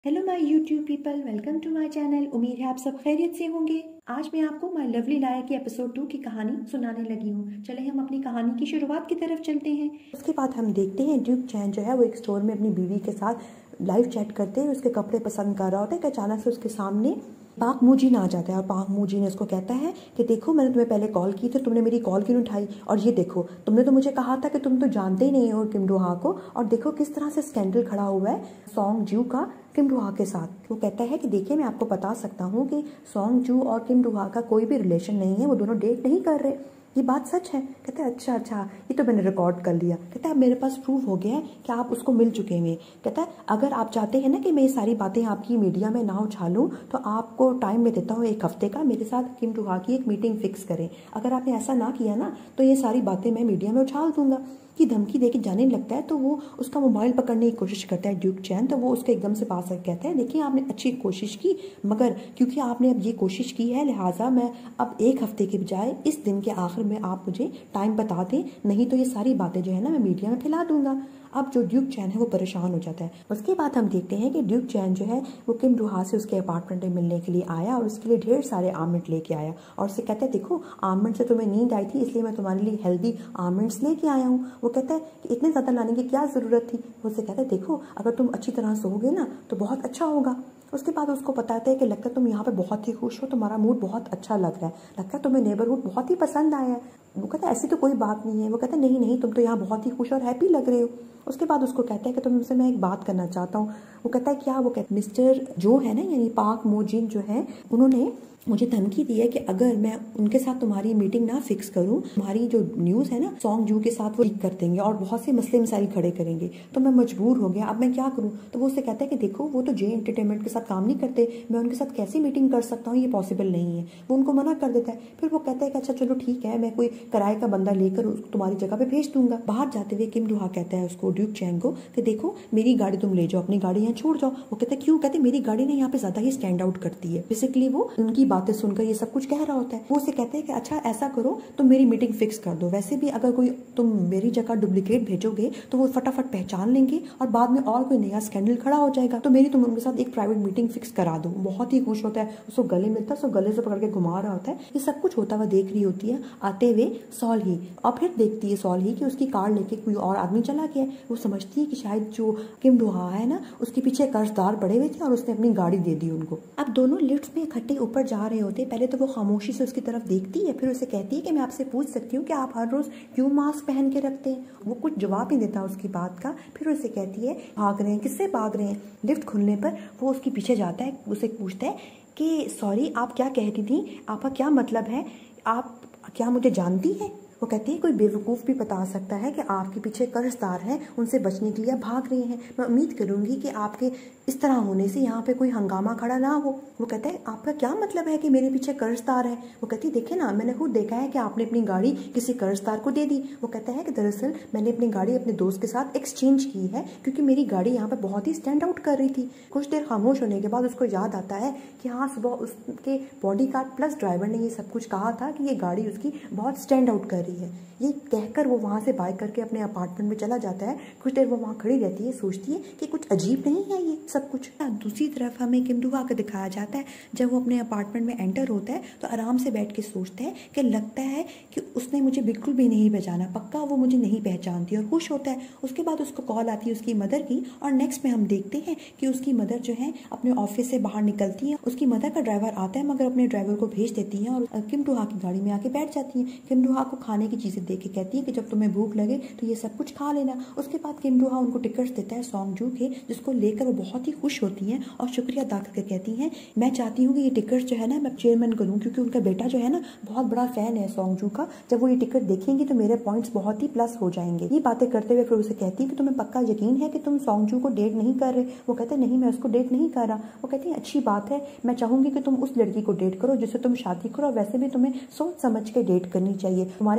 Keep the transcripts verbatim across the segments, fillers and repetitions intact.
Hello my YouTube people, welcome to my channel. उम्मीद है आप सब खैरियत से होंगे। आज मैं आपको माय लवली लाया की एपिसोड टू की कहानी सुनाने लगी हूँ। चले हम अपनी कहानी की शुरुआत की तरफ चलते हैं। उसके बाद हम देखते हैं ड्यूक चैन जो है वो एक स्टोर में अपनी बीवी के साथ लाइव चैट करते हुए उसके कपड़े पसंद कर रहा होता है कि अचानक से उसके सामने पाक मूजिन आ जाता है और पाक मूजिन उसको कहता है कि देखो मैंने तुम्हें पहले कॉल की थी, तुमने मेरी कॉल क्यों नहीं उठाई, और ये देखो तुमने तो मुझे कहा था कि तुम तो जानते ही नहीं हो किम डू हा को, और देखो किस तरह से स्कैंडल खड़ा हुआ है सॉन्ग जू का किम डू हा के साथ। वो कहता है कि देखिए मैं आपको बता सकता हूँ कि सॉन्ग जू और किम डू हा का कोई भी रिलेशन नहीं है, वो दोनों डेट नहीं कर रहे। ये बात सच है। कहते हैं अच्छा अच्छा ये तो मैंने रिकॉर्ड कर लिया। कहता है मेरे पास प्रूफ हो गया है कि आप उसको मिल चुके हैं। कहता है अगर आप चाहते हैं ना कि मैं ये सारी बातें आपकी मीडिया में ना उछालूं तो आपको टाइम में देता हूँ एक हफ्ते का, मेरे साथ किम डू हा की एक मीटिंग फिक्स करें। अगर आपने ऐसा ना किया ना तो ये सारी बातें मैं मीडिया में उछाल दूंगा। की धमकी देके जाने लगता है तो वो उसका मोबाइल पकड़ने की कोशिश करता है ड्यूक चैन। तो वो उसके एकदम से पास आकर कहता है देखिए आपने अच्छी कोशिश की, मगर क्योंकि आपने अब ये कोशिश की है लिहाजा मैं अब एक हफ्ते के बजाय इस दिन के आखिर में आप मुझे टाइम बता दें, नहीं तो ये सारी बातें जो है ना मैं मीडिया में फैला दूंगा। अब जो ड्यूक चैन है वो परेशान हो जाता है। उसके बाद हम देखते हैं कि ड्यूक चैन जो है वो किम डू हा से उसके अपार्टमेंट में मिलने के लिए आया और उसके लिए ढेर सारे आमंड लेके आया और उससे कहता है देखो आमंड से तुम्हें नींद आई थी इसलिए मैं तुम्हारे लिए हेल्दी आमंड्स लेके आया हूँ। वो कहता है कि इतने ज़्यादा लाने की क्या ज़रूरत थी। वो उससे कहता है देखो अगर तुम अच्छी तरह सोओगे ना तो बहुत अच्छा होगा। उसके बाद उसको बताते हैं कि लगता है तुम यहाँ पे बहुत ही खुश हो, तुम्हारा मूड बहुत अच्छा लग रहा है, लगता है तुम्हें नेबरहुड बहुत ही पसंद आया है। वो कहता है ऐसी तो कोई बात नहीं है। वो कहता है नहीं नहीं तुम तो यहाँ बहुत ही खुश और हैप्पी लग रहे हो। उसके बाद उसको कहता है कि तुमसे मैं एक बात करना चाहता हूँ। वो कहता है क्या। वो कहता है मिस्टर जो है ना यानी पाक मूजिन जो है उन्होंने मुझे धमकी दी है कि अगर मैं उनके साथ तुम्हारी मीटिंग ना फिक्स करूं तुम्हारी जो न्यूज़ है ना सॉन्ग जू के साथ वो लीक कर देंगे और बहुत से मसले मसाइल खड़े करेंगे। तो मैं मजबूर हो गया, अब मैं क्या करूं। तो वो उससे कहता है कि देखो वो तो जे एंटरटेनमेंट के साथ काम नहीं करते, मैं उनके साथ कैसी मीटिंग कर सकता हूँ, ये पॉसिबल नहीं है। वो उनको मना कर देता है। फिर वो कहता है कि अच्छा चलो ठीक है मैं कोई किराए का बंदा लेकर तुम्हारी जगह पे भेज दूंगा। बाहर जाते हुए किम डू हा कहता है उसको ड्यूक चैन को कि देखो मेरी गाड़ी तुम ले जाओ, अपनी गाड़ी यहाँ छोड़ जाओ। वो कहता है क्यों। कहते मेरी गाड़ी ना यहाँ पे ज्यादा ही स्टैंड आउट करती है। बेसिकली वो उनकी बातें सुनकर ये सब कुछ कह रहा होता है। वो उसे कहते हैं कि अच्छा ऐसा करो तुम मेरी मीटिंग फिक्स कर दो, वैसे भी अगर कोई तुम मेरी जगह डुप्लीकेट भेजोगे तो वो फटाफट पहचान लेंगे और बाद में और कोई नया स्कैंडल खड़ा हो जाएगा, तो मेरी तुम उनके साथ एक प्राइवेट मीटिंग फिक्स करा दो। बहुत ही खुश होता है, उसको गले मिलता है, उसको गले से पकड़ के घुमा रहा होता है। ये सब कुछ होता हुआ देख रही होती है आते हुए सॉल ही, और फिर देखती है सॉल ही कि उसकी कार लेके कोई और आदमी चला गया। वो समझती है कि शायद जो किम डू हा है ना उसके पीछे कर्जदार पड़े हुए थे और उसने अपनी गाड़ी दे दी उनको। अब दोनों लिफ्ट में इकट्ठे ऊपर जा रहे होते। पहले तो वो खामोशी से उसकी तरफ देखती है, फिर उसे कहती है कि मैं आपसे पूछ सकती हूँ कि आप हर रोज क्यों मास्क पहन के रखते हैं। वो कुछ जवाब नहीं देता उसकी बात का। फिर उसे कहती है भाग रहे हैं, किससे भाग रहे हैं। लिफ्ट खुलने पर वो उसके पीछे जाता है, उसे पूछता है कि सॉरी आप क्या कह रही थी, आपका क्या मतलब है, आप क्या मुझे जानती है। वो कहती है कोई बेवकूफ़ भी बता सकता है कि आपके पीछे कर्जदार हैं, उनसे बचने के लिए भाग रहे हैं। मैं उम्मीद करूंगी कि आपके इस तरह होने से यहाँ पे कोई हंगामा खड़ा ना हो। वो कहता है आपका क्या मतलब है कि मेरे पीछे कर्जदार है। वो कहती है देखिए ना मैंने खुद देखा है कि आपने अपनी गाड़ी किसी कर्जदार को दे दी। वो कहता है कि दरअसल मैंने अपनी गाड़ी अपने दोस्त के साथ एक्सचेंज की है क्योंकि मेरी गाड़ी यहाँ पे बहुत ही स्टैंड आउट कर रही थी। कुछ देर खामोश होने के बाद उसको याद आता है कि हाँ सुबह उसके बॉडी गार्ड प्लस ड्राइवर ने ये सब कुछ कहा था कि ये गाड़ी उसकी बहुत स्टैंड आउट कर रही है। ये कहकर वो वहाँ से बाइक करके अपने अपार्टमेंट में चला जाता है। कुछ देर वो वहाँ खड़ी रहती है, सोचती है कि कुछ अजीब नहीं है ये सब कुछ। दूसरी तरफ हमें किम डू हा को दिखाया जाता है जब वो अपने अपार्टमेंट में एंटर होता है तो आराम से बैठ के सोचता है कि लगता है कि उसने मुझे बिल्कुल भी नहीं पहचाना, पक्का वो मुझे नहीं पहचानती, और खुश होता है। उसके बाद उसको कॉल आती है उसकी मदर की और नेक्स्ट में हम देखते हैं कि उसकी मदर जो है अपने ऑफिस से बाहर निकलती है। उसकी मदर का ड्राइवर आता है मगर अपने ड्राइवर को भेज देती है और किम डू हा की गाड़ी में आके बैठ जाती है। किम डू हा को खाने की चीजें दे के कहती है कि जब तुम्हें भूख लगे तो ये सब कुछ खा लेना। उसके बाद किम डू हा उनको टिकट्स देता है सॉन्ग जू के, जिसको लेकर वो बहुत ही खुश होती हैं और शुक्रिया अदा करके कहती हैं मैं चाहती हूँ कि ये टिकट जो है ना मैं चेयरमैन करूँ, क्योंकि उनका बेटा जो है ना बहुत बड़ा फैन है सॉन्ग जू का। जब वो ये टिकट देखेंगे तो मेरे पॉइंट्स बहुत ही प्लस हो जाएंगे। ये बातें करते हुए फिर उसे कहती है कि तुम्हें पक्का यकीन है कि तुम सॉन्ग जू को डेट नहीं कर रहे। वो कहते हैं नहीं मैं उसको डेट नहीं कर रहा। वो कहती है अच्छी बात है, मैं चाहूंगी कि तुम उस लड़की को डेट करो जिससे तुम शादी करो, वैसे भी तुम्हें सोच समझ के डेट करनी चाहिए, तुम्हारे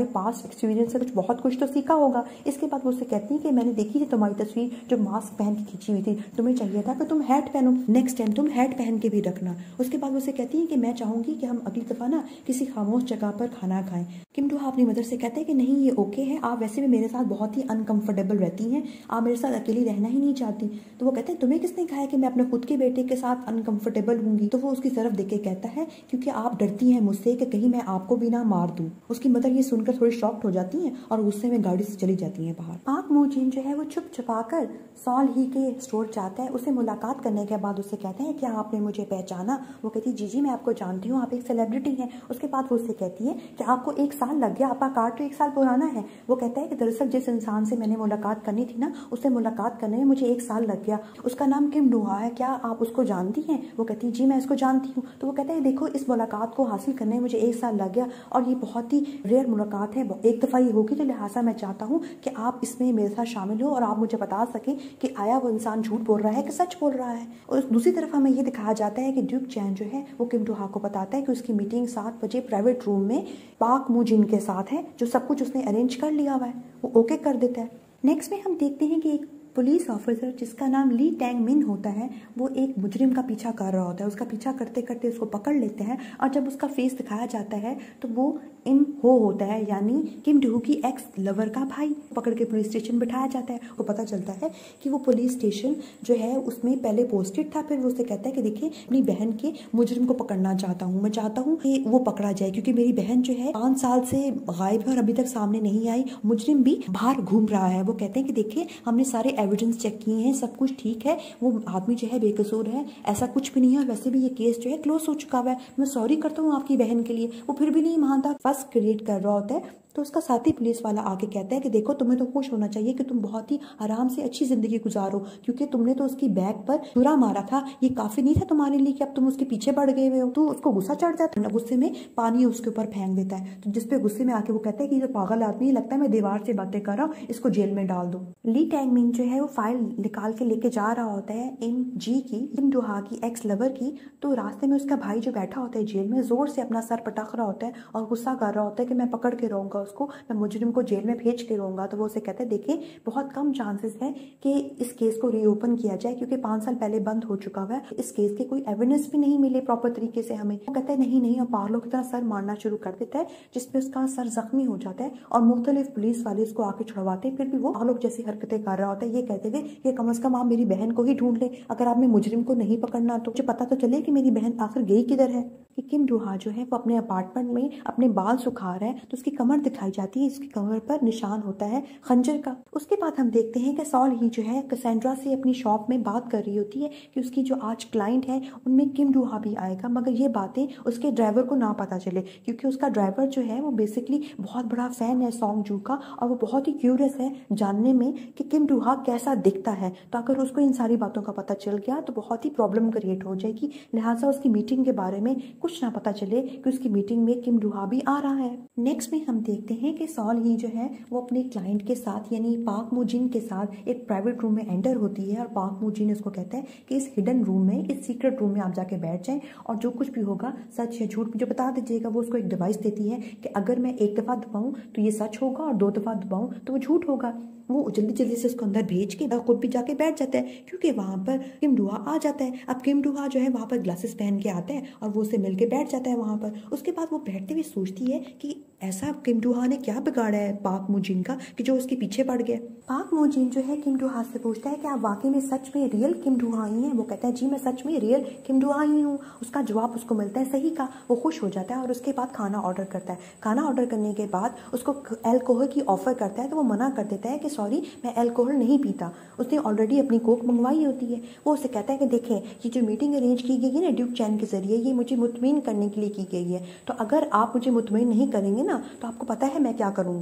पास्ट एक्सपीरियंस से कुछ बहुत कुछ तो सीखा होगा। इसके बाद वो उससे कहती है कि मैंने देखी थी तुम्हारी तस्वीर जो मास्क पहन के खींची हुई थी, तुम्हें चाहिए था कि तुम हैट पहनो, नेक्स्ट टाइम तुम हैट पहन के भी रखना। उसके बाद वो उससे कहती है कि मैं चाहूंगी कि हम अगली दफा ना किसी खामोश जगह पर खाना खाएं। किम डू हा अपनी मदर से कहते हैं कि नहीं ये ओके है, आप वैसे भी मेरे साथ बहुत ही अनकंफर्टेबल रहती हैं, आप मेरे साथ अकेली रहना ही नहीं चाहती। तो वो कहते हैं तुम्हें किसने कहा है कि मैं अपने खुद के बेटे के साथ अनकंफर्टेबल हूंगी। तो वो उसकी तरफ देख के कहता है क्योंकि आप डरती हैं मुझसे कि कहीं मैं आपको भी ना मार दूं। उसकी मदर ये सुनकर थोड़ी शॉक्ड हो जाती हैं और गुस्से में गाड़ी से चली जाती हैं बाहर। पाक मो जिन जो है वो छुप छुपा कर सॉल ही के स्टोर जाता है। उसे मुलाकात करने के बाद उससे कहते हैं क्या आपने मुझे पहचाना। वो कहती है जी जी मैं आपको जानती हूँ, आप एक सेलिब्रिटी हैं। उसके बाद वो उससे कहती है कि आपको एक साल लग गया, आपका कार्ड तो एक साल पुराना है। वो कहता है कि दरअसल जिस इंसान से मैंने मुलाकात करनी थी ना, उससे मुलाकात करने में मुझे एक साल लग गया, उसका नाम किम डू हा है, क्या आप उसको जानती हैं। वो कहती है जी मैं इसको जानती हूँ। तो वो कहता है देखो इस मुलाकात को हासिल करने में मुझे एक साल लग गया और ये बहुत ही रेयर मुलाकात है, एक दफ़ा ही होगी, तो लिहाजा मैं चाहता हूँ कि आप इसमें मेरे साथ शामिल हो और आप मुझे बता सकें कि आया वो इंसान झूठ बोल रहा है कि सच बोल रहा है। और दूसरी तरफ हमें ये दिखाया जाता है कि ड्यूक चैन जो है वो किम डू हा को बताता है कि उसकी मीटिंग सात बजे प्राइवेट रूम में पाक मो जिन के साथ है, जो सब कुछ उसने अरेंज कर लिया हुआ है, वो ओके कर देता है। नेक्स्ट में हम देखते हैं कि एक पुलिस ऑफिसर जिसका नाम ली टैंग मिन होता है वो एक मुजरिम का पीछा कर रहा होता है। उसका पीछा करते करते उसको पकड़ लेते हैं और जब उसका फेस दिखाया जाता है तो वो इम हो होता है, यानी किम डू की एक्स लवर का भाई। पकड़ के पुलिस स्टेशन बिठाया जाता है। वो पता चलता है कि वो पुलिस स्टेशन जो है उसमें पहले पोस्टेड था। फिर वो उससे कहता है कि देखिए अपनी बहन के मुजरिम को पकड़ना चाहता हूँ, मैं चाहता हूँ कि वो पकड़ा जाए क्योंकि मेरी बहन जो है पाँच साल से गायब है और अभी तक सामने नहीं आई, मुजरिम भी बाहर घूम रहा है। वो कहते हैं कि देखिए हमने सारे एविडेंस चेक किए हैं, सब कुछ ठीक है, वो आदमी जो है बेकसूर है, ऐसा कुछ भी नहीं है और वैसे भी ये केस जो है क्लोज हो चुका हुआ है, मैं सॉरी करता हूँ आपकी बहन के लिए। वो फिर भी नहीं मानता, फर्स्ट क्रिएट कर रहा होता है। तो उसका साथी पुलिस वाला आके कहता है कि देखो तुम्हें तो खुश होना चाहिए कि तुम बहुत ही आराम से अच्छी जिंदगी गुजारो क्योंकि तुमने तो उसकी बैग पर छुरा मारा था, ये काफी नहीं था तुम्हारे लिए कि अब तुम उसके पीछे बढ़ गए हुए हो। तो उसको गुस्सा चढ़ जाता है, गुस्से में पानी उसके ऊपर फेंक देता है। तो जिसपे गुस्से में आके वो कहता है कि ये पागल आदमी, लगता है मैं दीवार से बातें कर रहा हूँ, इसको जेल में डाल दो। ली टैंग मिन जो है वो फाइल निकाल के लेके जा रहा होता है इन जी की, किम डू हा की एक्स लवर की। तो रास्ते में उसका भाई जो बैठा होता है जेल में जोर से अपना सर पटक रहा होता है और गुस्सा कर रहा होता है कि मैं पकड़ के रहूंगा उसको, मैं मुजरिम को जेल में भेज के रहूंगा। तो वो उसे कहते हैं देखिए बहुत कम चांसेस है कि इस केस को रीओपन किया जाए क्योंकि पांच साल पहले बंद हो चुका हुआ है, इस केस के कोई एविडेंस भी नहीं मिले प्रॉपर तरीके से हमें। वो कहता है नहीं नहीं, और पागलों की तरह सर मारना शुरू कर देता है जिसपे उसका सर जख्मी हो जाता है और मुख्तलिफ पुलिस वाले उसको आके छुड़वाते हैं। फिर भी वो पागलों जैसी हरकतें कर रहा होता है, ये कहते हुए कि कम अज कम आप मेरी बहन को ही ढूंढ ले, अगर आपने मुजरिम को नहीं पकड़ना तो मुझे पता तो चले कि मेरी बहन आखिर गई किधर है। कि किम डू हा जो है वो अपने अपार्टमेंट में अपने बाल सुखा रहा है तो उसकी कमर दिखाई जाती है, इसकी कमर पर निशान होता है खंजर का। उसके बाद हम देखते हैं कि सॉल ही जो है कैसेंड्रा से अपनी शॉप में बात कर रही होती है कि उसकी जो आज क्लाइंट है उनमें किम डू हा भी आएगा, मगर ये बातें उसके ड्राइवर को ना पता चले क्योंकि उसका ड्राइवर जो है वो बेसिकली बहुत बड़ा फैन है सॉन्ग जू का और वो बहुत ही क्यूरियस है जानने में कि किम डू हा कैसा दिखता है। तो अगर उसको इन सारी बातों का पता चल गया तो बहुत ही प्रॉब्लम क्रिएट हो जाएगी, लिहाजा उसकी मीटिंग के बारे में कुछ ना पता चले कि उसकी मीटिंग में किम डू हा भी आ रहा है। नेक्स्ट में हम देखते हैं कि सॉल ही जो है वो अपने क्लाइंट के साथ यानी पाक मो जिन के साथ एक प्राइवेट रूम में एंटर होती है और पाक मो जिन उसको कहता है कि इस हिडन रूम में, इस सीक्रेट रूम में आप जाके बैठ जाएं और जो कुछ भी होगा सच या झूठ मुझे बता दीजिएगा। वो उसको एक डिवाइस देती है कि अगर मैं एक दफा दबाऊं तो ये सच होगा और दो दफा दबाऊं तो वो झूठ होगा। वो जल्दी जल्दी से उसको अंदर भेज के खुद भी जाके बैठ जाता है क्योंकि वहां पर किम डू हा आ जाता है। अब किम डू हा जो है वहां पर ग्लासेस पहन के आता है और वो उससे मिलके बैठ जाता है वहां पर। उसके बाद वो बैठते हुए सोचती है कि ऐसा किम डू हा ने क्या बिगाड़ा है पाक मो जिन का कि जो उसके पीछे पड़ गया। पाक मो जिन जो है किम डू हा से पूछता है कि आप वाकई में सच में रियल किम डू हा ही हैं। वो कहता है जी मैं सच में रियल किम डू हा ही हूँ। उसका जवाब उसको मिलता है सही का। वो खुश हो जाता है और उसके बाद खाना ऑर्डर करता है। खाना ऑर्डर करने के बाद उसको अल्कोहल की ऑफर करता है तो वो मना कर देता है कि सॉरी मैं अल्कोहल नहीं पीता। उसने ऑलरेडी अपनी कोक मंगवाई होती है। वो उसे कहता है कि देखें ये जो मीटिंग अरेंज की गई है ना ड्यूक चैन के जरिए, ये मुझे मुतमईन करने के लिए की गई है, तो अगर आप मुझे मुतमईन नहीं करेंगे ना तो आपको पता है मैं क्या करूँगा।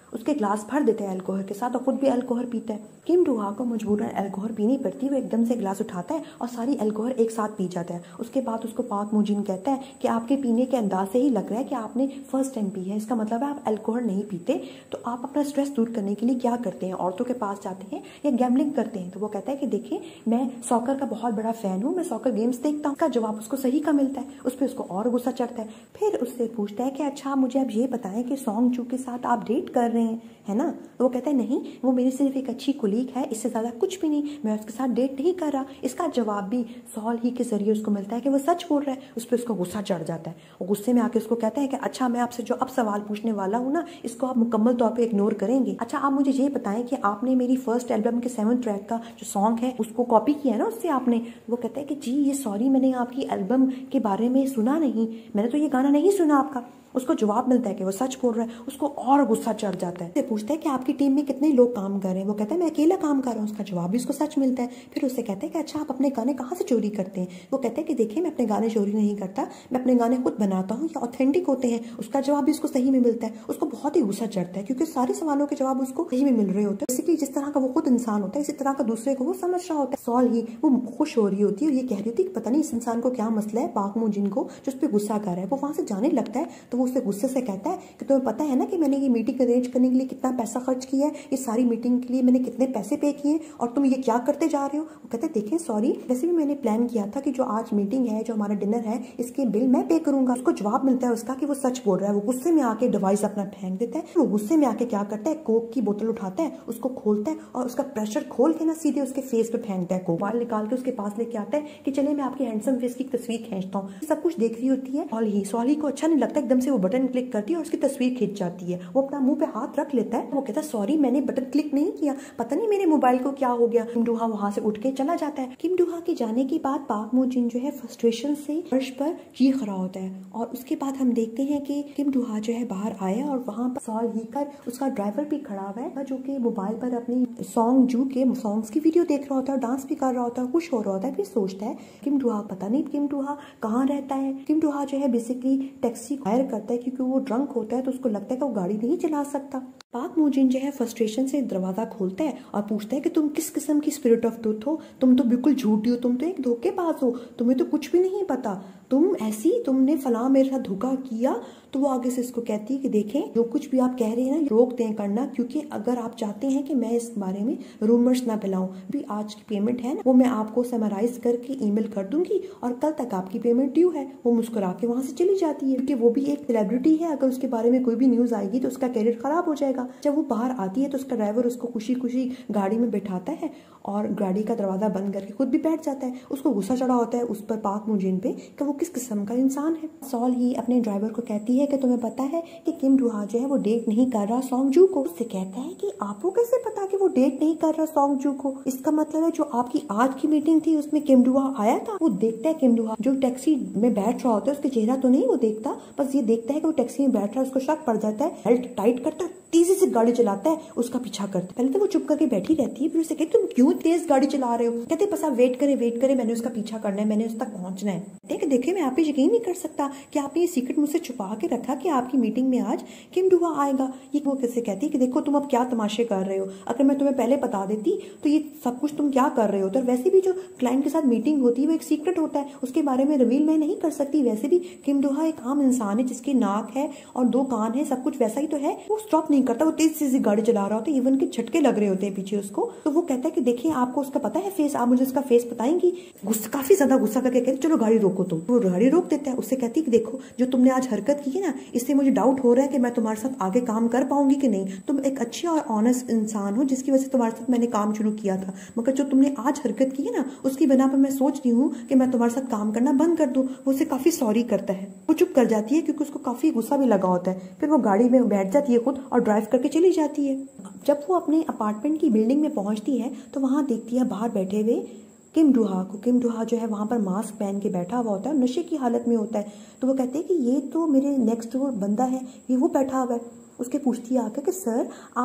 उसके ग्लास भर देता है अल्कोहल के साथ और खुद भी अल्कोहल पीता है। किम डूहा को मजबूरन अल्कोहल पीनी पड़ती है। वो एकदम से ग्लास उठाता है और सारी अल्कोहल एक साथ पी जाता है। उसके बाद उसको पाक मूजिन कहता है कि आपके पीने के अंदाज से ही लग रहा है कि आपने फर्स्ट टाइम पी है, इसका मतलब है आप अल्कोहल नहीं पीते। तो आप अपना स्ट्रेस दूर करने के लिए क्या करते हैं? औरतों के पास जाते हैं या गैम्बलिंग करते हैं? तो वो कहता है कि देखिए मैं सॉकर का बहुत बड़ा फैन हूँ, मैं सॉकर गेम्स देखता हूँ। का जवाब उसको सही का मिलता है। उस पर उसको और गुस्सा चढ़ता है। फिर उससे पूछता है कि अच्छा मुझे अब ये बताएं कि सॉन्ग जू के साथ आप डेट कर रहे हैं, है ना? तो वो कहता है नहीं, वो मेरी सिर्फ एक अच्छी कुलीग है, इससे ज्यादा कुछ भी नहीं, मैं उसके साथ डेट नहीं कर रहा। इसका जवाब भी सॉल ही के जरिए उसको मिलता है कि वो सच बोल रहा है। उस पर उसको गुस्सा चढ़ जाता है और गुस्से में आके उसको कहता है कि अच्छा मैं आपसे जो अब सवाल पूछने वाला हूँ ना, इसको आप मुकम्मल तौर पे इग्नोर करेंगे। अच्छा आप मुझे ये बताएं कि आपने मेरी फर्स्ट एल्बम के सेवन ट्रैक का जो सॉन्ग है उसको कॉपी किया है ना उससे आपने? वो कहता है कि जी ये सॉरी, मैंने आपकी एल्बम के बारे में सुना नहीं, मैंने तो ये गाना नहीं सुना आपका। उसको जवाब मिलता है कि वो सच बोल रहा है। उसको और गुस्सा चढ़ जाता है। पूछता है कि आपकी टीम में कितने लोग काम कर रहे हैं? वो कहता है मैं अकेला काम कर रहा हूँ। उसका जवाब भी उसको सच मिलता है। फिर उससे कहता है कि अच्छा आप अपने गाने कहाँ से चोरी करते हैं? वो कहता है कि देखिए मैं अपने गाने चोरी नहीं करता, मैं अपने गाने खुद बनाता हूँ, ये ऑथेंटिक होते हैं। उसका जवाब भी उसको सही में मिलता है। उसको बहुत ही गुस्सा चढ़ता है क्योंकि सारे सवालों के जवाब उसको सही में मिल रहे होते हैं। बेसिकली जिस तरह का वो खुद इंसान होता है इसी तरह का दूसरे को वो समझ रहा होता है। सॉल ही वो खुश हो रही होती है और ये कह रही होती है कि पता नहीं इस इंसान को क्या मसला है, पाक मूजिन को, जो उस पर गुस्सा कर रहा है। वो वहां से जाने लगता है तो वो उससे गुस्से से कहता है कि तुम्हें पता है ना कि मैंने ये मीटिंग अरेंज करने के लिए कितना पैसा खर्च किया है, ये सारी मीटिंग के लिए मैंने कितने पैसे पे किए और तुम ये क्या करते जा रहे हो? वो कहते हैं देखें सॉरी, वैसे भी मैंने प्लान किया था कि जो आज मीटिंग है, जो हमारा डिनर है, इसके बिल मैं पे करूंगा। उसको जवाब मिलता है उसका कि वो सच बोल रहा है। वो गुस्से में आके डिवाइस अपना फेंक देता है। वो गुस्से में आके क्या करता है, कोक की बोतल उठाता है, उसको खोलता है और उसका प्रेशर खोल के ना सीधे उसके फेस पे फेंकता है। कोक मोबाइल निकाल के उसके पास लेके आता है कि चले मैं आपके हैंडसम फेस की तस्वीर खींचता हूँ। सब कुछ देख रही होती है सॉली। सॉली को अच्छा नहीं लगता, एकदम से वो बटन क्लिक करती है और उसकी तस्वीर खींच जाती है। वो अपना मुंह पे हाथ रख लेता है। वो कहता है सॉरी मैंने बटन क्लिक नहीं किया, पता नहीं मेरे मोबाइल को क्या हो गया। किम डूहा वहां से उठ के चला जाता है। किम डूहा के जाने के बाद पाक मूजिन जो है फ्रस्ट्रेशन से फर्श पर चीख रहा होता है और उसके बाद हम देखते हैं कि किम डूहा जो है बाहर आया और वहां पर सॉल ही कर उसका ड्राइवर भी खड़ा हुआ है जो कि मोबाइल पर अपनी सॉन्ग जू के सॉन्ग्स की वीडियो देख रहा होता है, डांस भी कर रहा होता है, खुश हो रहा होता है। फिर सोचता है किम डूहा पता नहीं किम डूहा कहाँ रहता है। किम डूहा जो है बेसिकली टैक्सी हायर करता है क्योंकि वो ड्रंक होता है तो उसको लगता है कि वो गाड़ी नहीं चला सकता। पाक मूजिन जो है फ्रस्ट्रेशन से दरवाजा खोलता है और पूछता है कि तुम किस किस्म की स्पिरिट ऑफ ट्रूथ हो? तुम तो बिल्कुल झूठी हो, तुम तो एक धोखेबाज हो, तुम्हें तो कुछ भी नहीं पता, तुम ऐसी तुमने फलां मेरे साथ धोखा किया। तो वो आगे से इसको कहती है कि देखें जो कुछ भी आप कह रहे हैं ना रोक दें करना, क्योंकि अगर आप चाहते हैं कि मैं इस बारे में रूमर्स ना फैलाऊं, भी आज की पेमेंट है ना वो मैं आपको समराइज करके ईमेल कर दूंगी और कल तक आपकी पेमेंट ड्यू है। वो मुस्कुरा के वहां से चली जाती है क्योंकि वो भी एक सेलिब्रिटी है, अगर उसके बारे में कोई भी न्यूज आएगी तो उसका कैरियर खराब हो जाएगा। जब वो बाहर आती है तो उसका ड्राइवर उसको खुशी खुशी गाड़ी में बैठाता है और गाड़ी का दरवाजा बंद करके खुद भी बैठ जाता है। उसको गुस्सा चढ़ा होता है उस पर पाक मूजिन पे कि वो किस किस्म का इंसान है। सॉल ही अपने ड्राइवर को कहती है कि तुम्हें पता है कि किम डूहा जो है वो डेट नहीं कर रहा सॉन्ग जू को। उससे कहता है कि आपको कैसे पता कि वो डेट नहीं कर रहा सॉन्ग जू को? इसका मतलब है जो आपकी आज की मीटिंग थी उसमें किम डूहा आया था। वो देखता है किम डूहा जो टैक्सी में बैठ रहा होता है, उसके चेहरा तो नहीं वो देखता, बस ये देखता है कि वो टैक्सी में बैठ रहा है। उसको शक पड़ जाता है, बेल्ट टाइट करता है, तेजी से गाड़ी चलाता है, उसका पीछा करता है। पहले तो वो चुप करके बैठी रहती है, फिर उसे कहती तुम क्यों तेज गाड़ी चला रहे हो? कहते बस आप वेट करे वेट करे मैंने उसका पीछा करना है, मैंने उस तक पहुंचना है। देखे देखे मैं आप पे यकीन नहीं कर सकता कि आपने ये सीक्रेट मुझसे छुपा के रखा कि आपकी मीटिंग में आज किम डूहा आएगा। ये वो कैसे कहती है कि देखो तुम अब क्या तमाशे कर रहे हो, अगर मैं तुम्हें पहले बता देती तो ये सब कुछ तुम क्या कर रहे हो। तो वैसे भी जो क्लाइंट के साथ मीटिंग होती है वो एक सीक्रेट होता है, उसके बारे में रिवील मैं नहीं कर सकती। वैसे भी किम डूहा एक आम इंसान है जिसकी नाक है और दो कान है, सब कुछ वैसा ही तो है। वो स्टॉप नहीं करता, वो तेज से गाड़ी चला रहा होता है, इवन के झटके लग रहे होते हैं पीछे उसको। तो वो कहता है कि देखिए आपको उसका पता है फेस, आप मुझे उसका फेस बताएंगी? गुस्सा काफी ज्यादा गुस्सा करके कहते चलो गाड़ी रोको तुम। वो गाड़ी रोक देता है। उससे कहती है कि देखो जो तुमने आज हरकत की है ना इससे मुझे डाउट हो रहा है कि मैं तुम्हारे साथ आगे काम कर पाऊंगी कि नहीं। तुम एक अच्छी और ऑनेस्ट इंसान हो जिसकी वजह से तुम्हारे साथ मैंने काम शुरू किया था, मगर जो तुमने आज हरकत की है ना उसकी बिना पर मैं सोच रही हूँ कि मैं तुम्हारे साथ काम करना बंद कर दूं। वो उसे काफी सॉरी करता है। वो चुप कर जाती है क्योंकि उसको काफी गुस्सा भी लगा होता है। फिर वो गाड़ी में बैठ जाती है खुद और ड्राइव करके चली जाती है। जब वो अपने अपार्टमेंट की बिल्डिंग में पहुंचती है तो वहां देखती है बाहर बैठे हुए किम डूहा को। किम डूहा जो है वहां पर मास्क पहन के बैठा हुआ होता है, नशे की हालत में होता है। तो वो कहते हैं कि ये तो मेरे नेक्स्ट डोर बंदा है, ये वो बैठा हुआ है। उसके पूछती है आके कि सर आप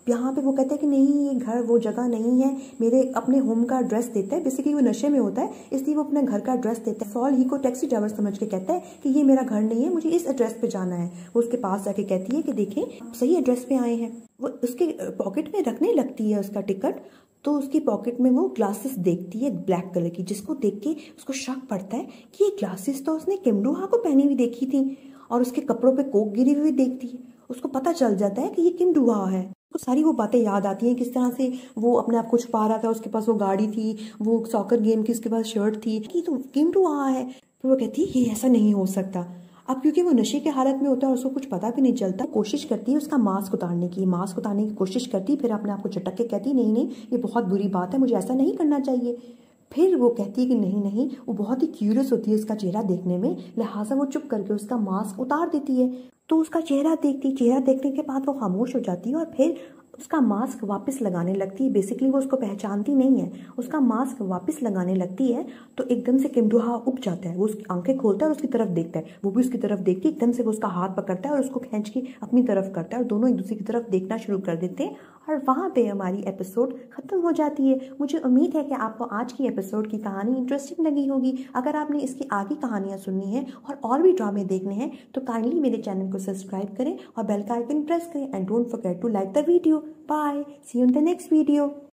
यहाँ पे वो कहता है कि नहीं ये घर वो जगह नहीं है, मेरे अपने होम का एड्रेस देता है। बेसिकली वो नशे में होता है इसलिए वो अपने घर का एड्रेस देता है। सॉल ही को टैक्सी ड्राइवर समझ के कहता है कि ये मेरा घर नहीं है, मुझे इस एड्रेस पे जाना है। वो उसके पास जाके कहती है कि देखें आप सही एड्रेस पे आए हैं। वो उसके पॉकेट में रखने लगती है उसका टिकट, तो उसकी पॉकेट में वो ग्लासेस देखती है ब्लैक कलर की, जिसको देख के उसको शक पड़ता है कि ये ग्लासेस तो उसने किम डू हा को पहनी हुई देखी थी और उसके कपड़ों पे कोक गिरी हुई देखती है। उसको पता चल जाता है कि ये किम डू हा है। तो सारी वो बातें याद आती हैं, किस तरह से वो अपने आप को छुपा रहा था, उसके पास वो गाड़ी थी, वो सॉकर गेम की उसके पास शर्ट थी, कि तो किम डू हा है। तो वो कहती है ये ऐसा नहीं हो सकता। अब क्योंकि वो नशे के हालत में होता है और उसको कुछ पता भी नहीं चलता, कोशिश करती है उसका मास्क उतारने की मास्क उतारने की कोशिश करती है, फिर अपने आप को झटक के कहती नहीं नहीं ये बहुत बुरी बात है, मुझे ऐसा नहीं करना चाहिए। फिर वो कहती है कि नहीं नहीं, वो बहुत ही क्यूरियस होती है उसका चेहरा देखने में, लिहाजा वो चुप करके उसका मास्क उतार देती है। तो उसका चेहरा देखती चेहरा देखने के बाद वो खामोश हो जाती है और फिर उसका मास्क वापस लगाने लगती है। बेसिकली वो उसको पहचानती नहीं है, उसका मास्क वापस लगाने लगती है तो एकदम से किम डू हा उठ जाता है। वो उसकी आंखें खोलता है और उसकी तरफ देखता है, वो भी उसकी तरफ देखती है। एकदम से वो उसका हाथ पकड़ता है और उसको खींच के अपनी तरफ करता है और दोनों एक दूसरे की तरफ देखना शुरू कर देते हैं और वहाँ पे हमारी एपिसोड खत्म हो जाती है। मुझे उम्मीद है कि आपको आज की एपिसोड की कहानी इंटरेस्टिंग लगी होगी। अगर आपने इसकी आगे कहानियाँ सुननी है और और भी ड्रामे देखने हैं तो काइंडली मेरे चैनल को सब्सक्राइब करें और बेल का आइकन प्रेस करें and don't forget to like the video. Bye, see you in the next video.